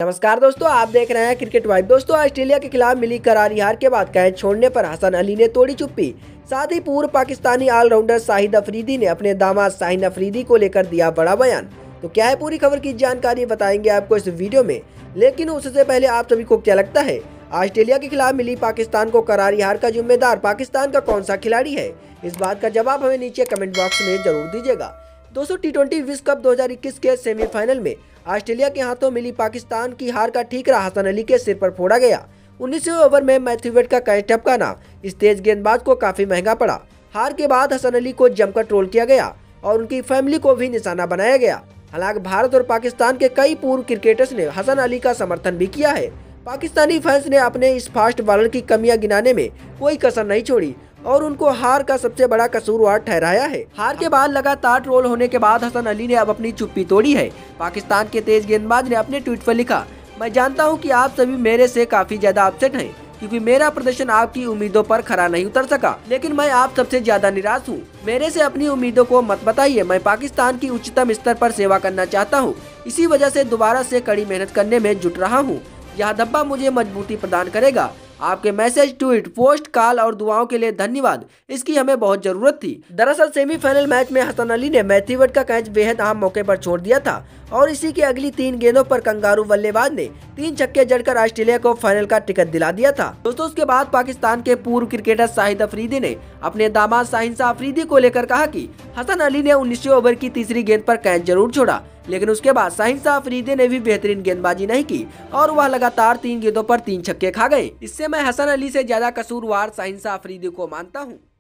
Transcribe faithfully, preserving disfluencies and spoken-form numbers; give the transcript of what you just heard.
नमस्कार दोस्तों, आप देख रहे हैं क्रिकेट वाइब। दोस्तों, ऑस्ट्रेलिया के खिलाफ मिली करारी हार के बाद कैच छोड़ने पर हसन अली ने तोड़ी चुप्पी। साथ ही पूर्व पाकिस्तानी ऑलराउंडर शाहिद अफरीदी ने अपने दामाद शाहीन अफरीदी को लेकर दिया बड़ा बयान। तो क्या है पूरी खबर की जानकारी बताएंगे आपको इस वीडियो में, लेकिन उससे पहले आप सभी को क्या लगता है ऑस्ट्रेलिया के खिलाफ मिली पाकिस्तान को करारी हार का जिम्मेदार पाकिस्तान का कौन सा खिलाड़ी है? इस बात का जवाब हमें नीचे कमेंट बॉक्स में जरूर दीजिएगा। दोस्तों, टी ट्वेंटी विश्व कप दो हज़ार इक्कीस के सेमीफाइनल में ऑस्ट्रेलिया के हाथों मिली पाकिस्तान की हार का ठीकरा हसन अली के सिर पर फोड़ा गया। उन्नीसवें ओवर में मैथ्यू वेड का कैच टपकाना इस तेज गेंदबाज को काफी महंगा पड़ा। हार के बाद हसन अली को जमकर ट्रोल किया गया और उनकी फैमिली को भी निशाना बनाया गया। हालांकि भारत और पाकिस्तान के कई पूर्व क्रिकेटर्स ने हसन अली का समर्थन भी किया है। पाकिस्तानी फैंस ने अपने इस फास्ट बॉलर की कमियां गिनाने में कोई कसर नहीं छोड़ी और उनको हार का सबसे बड़ा कसूरवार ठहराया है। हार के बाद लगातार ट्रोल होने के बाद हसन अली ने अब अपनी चुप्पी तोड़ी है। पाकिस्तान के तेज गेंदबाज ने अपने ट्वीट पर लिखा, मैं जानता हूं कि आप सभी मेरे से काफी ज्यादा अपसेट हैं क्योंकि मेरा प्रदर्शन आपकी उम्मीदों पर खरा नहीं उतर सका, लेकिन मैं आप सबसे ज्यादा निराश हूं। मेरे से अपनी उम्मीदों को मत बताइए। मैं पाकिस्तान की उच्चतम स्तर पर सेवा करना चाहता हूं। इसी वजह से दोबारा से कड़ी मेहनत करने में जुट रहा हूं। यह धब्बा मुझे मजबूती प्रदान करेगा। आपके मैसेज, ट्वीट, पोस्ट, कॉल और दुआओं के लिए धन्यवाद। इसकी हमें बहुत जरूरत थी। दरअसल सेमीफाइनल मैच में हसन अली ने मैथ्यू वेड का कैच बेहद अहम मौके पर छोड़ दिया था और इसी की अगली तीन गेंदों पर कंगारू बल्लेबाज ने तीन छक्के जड़कर ऑस्ट्रेलिया को फाइनल का टिकट दिला दिया था। दोस्तों, उसके बाद पाकिस्तान के पूर्व क्रिकेटर शाहिद अफरीदी ने अपने दामाद शाहीन अफरीदी को लेकर कहा कि हसन अली ने उन्नीसवें ओवर की तीसरी गेंद पर कैच जरूर छोड़ा, लेकिन उसके बाद शाहीन अफरीदी ने भी बेहतरीन गेंदबाजी नहीं की और वह लगातार तीन गेंदों पर तीन छक्के खा गए। इससे मैं हसन अली से ज्यादा कसूरवार शाहीन अफरीदी को मानता हूँ।